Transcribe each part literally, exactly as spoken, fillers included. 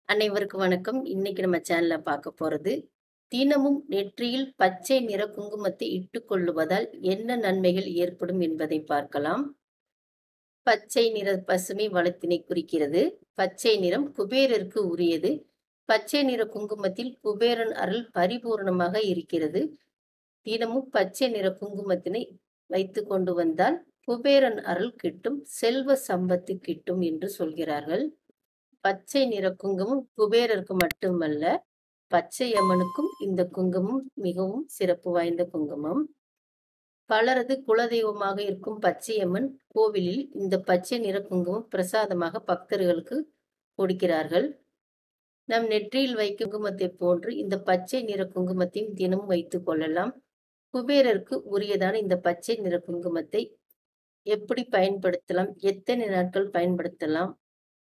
அனைவருக்கும் வணக்கம். இன்னைக்கு நம்ம சேனல்ல பார்க்க போறது, தினமும் நெற்றியில் பச்சை நிற குங்குமத்தை இட்டுக் கொள்ளுவதால் என்ன நன்மைகள் ஏற்படும் என்பதை பார்க்கலாம். பச்சை நிற பசுமை வளத்தினை குறிக்கிறது. பச்சை நிறம் குபேரருக்கு உரியது. பச்சை நிற குங்குமத்தில் குபேரன் அருள் பரிபூர்ணமாக இருக்கிறது. தினமும் பச்சை நிற குங்குமத்தினை வைத்து கொண்டு வந்தால் குபேரன் அருள் கிட்டும், செல்வ சம்பத்து கிட்டும் என்று சொல்கிறார்கள். பச்சை நிற குங்குமம் குபேரருக்கு மட்டுமல்ல, பச்சையம்மனுக்கும் இந்த குங்குமம் மிகவும் சிறப்பு வாய்ந்த குங்குமம். பலரது குலதெய்வமாக இருக்கும் பச்சையம்மன் கோவிலில் இந்த பச்சை நிற குங்குமம் பிரசாதமாக பக்தர்களுக்கு கொடுக்கிறார்கள். நம் நெற்றியில் வைக்கும் குங்குமத்தை போன்று இந்த பச்சை நிற குங்குமத்தையும் தினமும் வைத்துக் கொள்ளலாம். குபேரருக்கு உரியதான இந்த பச்சை நிற குங்குமத்தை எப்படி பயன்படுத்தலாம், எத்தனை நாட்கள் பயன்படுத்தலாம்?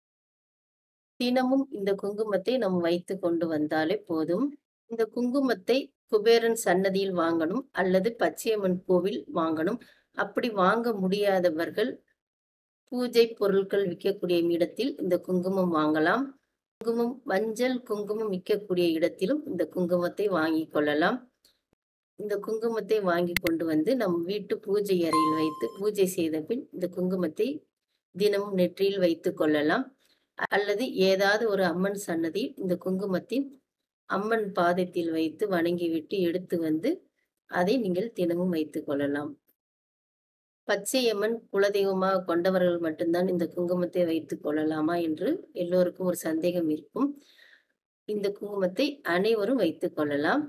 தினமும் இந்த குங்குமத்தை நாம் வைத்து கொண்டு வந்தாலே போதும். இந்த குங்குமத்தை குபேரன் சன்னதியில் வாங்கணும் அல்லது பச்சையம்மன் கோவில் வாங்கணும். அப்படி வாங்க முடியாதவர்கள் பூஜை பொருட்கள் விற்கக்கூடிய இடத்தில் இந்த குங்குமம் வாங்கலாம். குங்குமம் மஞ்சள் குங்குமம் விற்கக்கூடிய இடத்திலும் இந்த குங்குமத்தை வாங்கி கொள்ளலாம். இந்த குங்குமத்தை வாங்கி கொண்டு வந்து நம் வீட்டு பூஜை அறையில் வைத்து பூஜை செய்த பின் இந்த குங்குமத்தை தினமும் நெற்றியில் வைத்து கொள்ளலாம். அல்லது ஏதாவது ஒரு அம்மன் சன்னதி இந்த குங்குமத்தின் அம்மன் பாதத்தில் வைத்து வணங்கிவிட்டு எடுத்து வந்து அதை நீங்கள் தினமும் வைத்துக் கொள்ளலாம். பச்சையம்மன் குலதெய்வமாக கொண்டவர்கள் மட்டும்தான் இந்த குங்குமத்தை வைத்துக் கொள்ளலாமா என்று எல்லோருக்கும் ஒரு சந்தேகம் இருக்கும். இந்த குங்குமத்தை அனைவரும் வைத்துக் கொள்ளலாம்.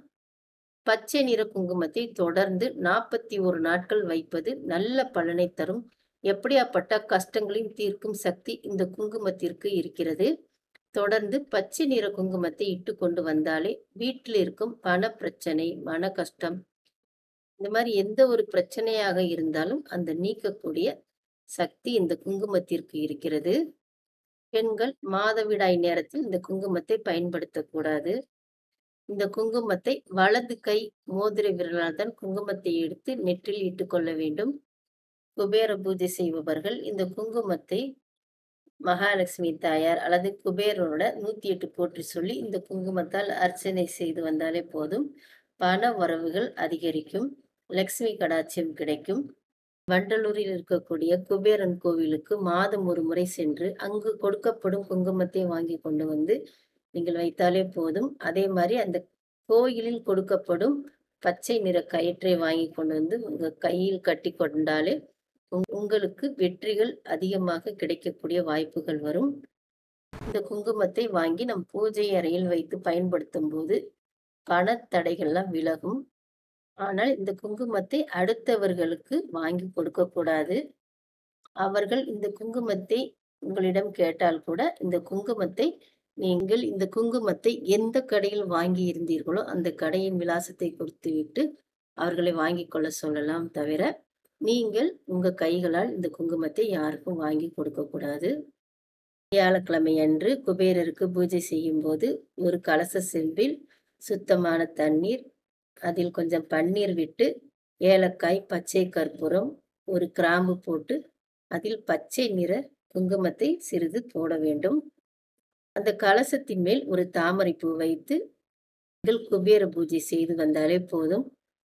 பச்சை நிற குங்குமத்தை தொடர்ந்து நாற்பத்தி ஒரு நாட்கள் வைப்பது நல்ல பலனை தரும். எப்படியாப்பட்ட கஷ்டங்களையும் தீர்க்கும் சக்தி இந்த குங்குமத்திற்கு இருக்கிறது. தொடர்ந்து பச்சை நிற குங்குமத்தை இட்டு கொண்டு வந்தாலே வீட்டில் இருக்கும் பண பிரச்சனை, மன கஷ்டம், இந்த மாதிரி எந்த ஒரு பிரச்சனையாக இருந்தாலும் அந்த நீக்கக்கூடிய சக்தி இந்த குங்குமத்திற்கு இருக்கிறது. பெண்கள் மாதவிடாய் நேரத்தில் இந்த குங்குமத்தை பயன்படுத்தக்கூடாது. இந்த குங்குமத்தை வலது கை மோதிர விரலால் தான் குங்குமத்தை எடுத்து நெற்றில் இட்டுக்கொள்ள வேண்டும். குபேர பூஜை செய்பவர்கள் இந்த குங்குமத்தை மகாலட்சுமி தாயார் அல்லது குபேரனோட நூத்தி எட்டு போற்றி சொல்லி இந்த குங்குமத்தால் அர்ச்சனை செய்து வந்தாலே போதும். பண வரவுகள் அதிகரிக்கும், லட்சுமி கடாட்சியம் கிடைக்கும். வண்டலூரில் இருக்கக்கூடிய குபேரன் கோவிலுக்கு மாதம் ஒரு முறை சென்று அங்கு கொடுக்கப்படும் குங்குமத்தை வாங்கி கொண்டு வந்து நீங்கள் வைத்தாலே போதும். அதே மாதிரி அந்த கோயிலில் கொடுக்கப்படும் பச்சை நிற கயிற்றை வாங்கி கொண்டு வந்து உங்க கையில் கட்டி கொண்டாலே உங்களுக்கு வெற்றிகள் அதிகமாக கிடைக்கக்கூடிய வாய்ப்புகள் வரும். இந்த குங்குமத்தை வாங்கி நம் பூஜை அறையில் வைத்து பயன்படுத்தும் போது பண தடைகள்லாம் விலகும். ஆனால் இந்த குங்குமத்தை அடுத்தவர்களுக்கு வாங்கி கொடுக்க கூடாது. அவர்கள் இந்த குங்குமத்தை உங்களிடம் கேட்டால் கூட இந்த குங்குமத்தை நீங்கள் இந்த குங்குமத்தை எந்த கடையில் வாங்கி இருந்தீர்களோ அந்த கடையின் விலாசத்தை கொடுத்துவிட்டு அவர்களை வாங்கி கொள்ள சொல்லலாம். தவிர நீங்கள் உங்க கைகளால் இந்த குங்குமத்தை யாருக்கும் வாங்கி கொடுக்க கூடாது. வியாழக்கிழமை அன்று குபேரருக்கு பூஜை செய்யும் போது ஒரு கலச செம்பில் சுத்தமான தண்ணீர், அதில் கொஞ்சம் பன்னீர் விட்டு ஏலக்காய், பச்சை கற்பூரம், ஒரு கிராம்பு போட்டு அதில் பச்சை நிற குங்குமத்தை சிறிது போட வேண்டும். அந்த கலசத்தின் மேல் ஒரு தாமரை பூ வைத்து நீங்கள் குபேர பூஜை செய்து வந்தாலே போதும்.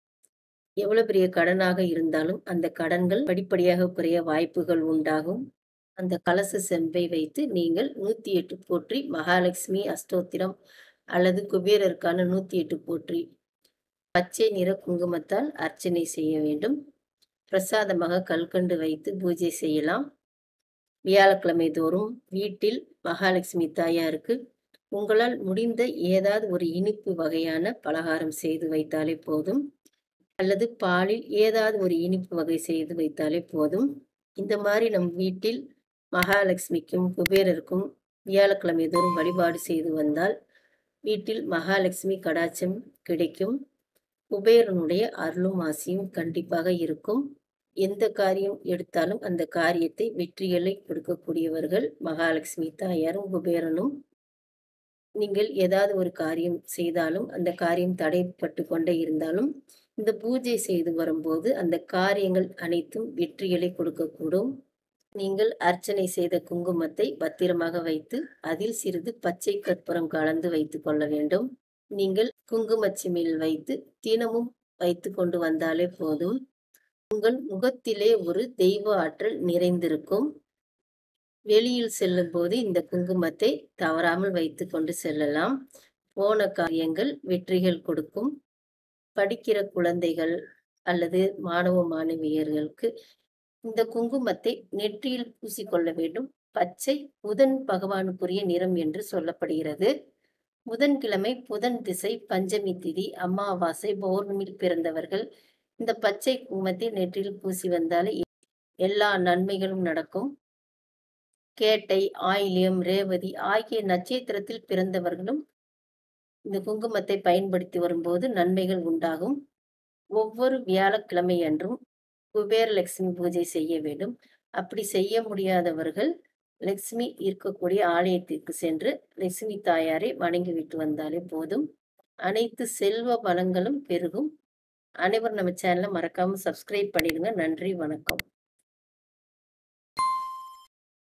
எவ்வளவு பெரிய கடனாக இருந்தாலும் அந்த கடன்கள் படிப்படியாக குறைய வாய்ப்புகள் உண்டாகும். அந்த கலச செம்பை வைத்து நீங்கள் நூத்தி எட்டு போற்றி மகாலட்சுமி அஷ்டோத்திரம் அல்லது குபேரருக்கான நூத்தி எட்டு போற்றி பச்சை நிற குங்குமத்தால் அர்ச்சனை செய்ய வேண்டும். பிரசாதமாக கல்கண்டு வைத்து பூஜை செய்யலாம். வியாழக்கிழமை தோறும் வீட்டில் மகாலட்சுமி தாயாருக்கு உங்களால் முடிந்த ஏதாவது ஒரு இனிப்பு வகையான பலகாரம் செய்து வைத்தாலே போதும். அல்லது பாலில் ஏதாவது ஒரு இனிப்பு வகை செய்து வைத்தாலே போதும். இந்த மாதிரி நம் வீட்டில் மகாலட்சுமிக்கும் குபேரருக்கும் வியாழக்கிழமை தோறும் வழிபாடு செய்து வந்தால் வீட்டில் மகாலட்சுமி கடாட்சம் கிடைக்கும். குபேரனுடைய அருளும் ஆசியும் கண்டிப்பாக இருக்கும். எந்த காரியம் எடுத்தாலும் அந்த காரியத்தை வெற்றிகளை கொடுக்கக்கூடியவர்கள் மகாலட்சுமி தாயாரும் குபேரனும். நீங்கள் ஏதாவது ஒரு காரியம் செய்தாலும் அந்த காரியம் தடைப்பட்டு கொண்டே இருந்தாலும் இந்த பூஜை செய்து வரும்போது அந்த காரியங்கள் அனைத்தும் வெற்றிகளை கொடுக்கக்கூடும். நீங்கள் அர்ச்சனை செய்த குங்குமத்தை பத்திரமாக வைத்து அதில் சிறிது பச்சை கற்பூரம் கலந்து வைத்துக் கொள்ள வேண்டும். நீங்கள் குங்குமச் சிமிழில் வைத்து தினமும் வைத்து கொண்டு வந்தாலே போதும். உங்கள் முகத்திலே ஒரு தெய்வ ஆற்றல் நிறைந்திருக்கும். வெளியில் செல்லும்போது இந்த குங்குமத்தை தவறாமல் வைத்து கொண்டு செல்லலாம். போன காரியங்கள் வெற்றிகள் கொடுக்கும். படிக்கிற குழந்தைகள் அல்லது மாணவ மாணவியர்களுக்கு இந்த குங்குமத்தை நெற்றியில் பூசிக்கொள்ள வேண்டும். பச்சை புதன் பகவானுக்குரிய நிறம் என்று சொல்லப்படுகிறது. புதன்கிழமை, புதன் திசை, பஞ்சமி திதி, அமாவாசை, பௌர்ணமியில் பிறந்தவர்கள் இந்த பச்சை குங்குமத்தை நெற்றியில் பூசி வந்தாலே எல்லா நன்மைகளும் நடக்கும். கேட்டை, ஆயில்யம், ரேவதி ஆகிய நட்சத்திரத்தில் பிறந்தவர்களும் இந்த குங்குமத்தை பயன்படுத்தி வரும்போது நன்மைகள் உண்டாகும். ஒவ்வொரு வியாழக்கிழமை அன்றும் குபேர லட்சுமி பூஜை செய்ய வேண்டும். அப்படி செய்ய முடியாதவர்கள் லட்சுமி இருக்கக்கூடிய ஆலயத்திற்கு சென்று லட்சுமி தாயாரை வணங்கிவிட்டு வந்தாலே போதும். அனைத்து செல்வ வளங்களும் பெருகும். அனைவரும் நம்ம சேனலை மறக்காம சப்ஸ்கிரைப் பண்ணிடுங்க. நன்றி, வணக்கம்.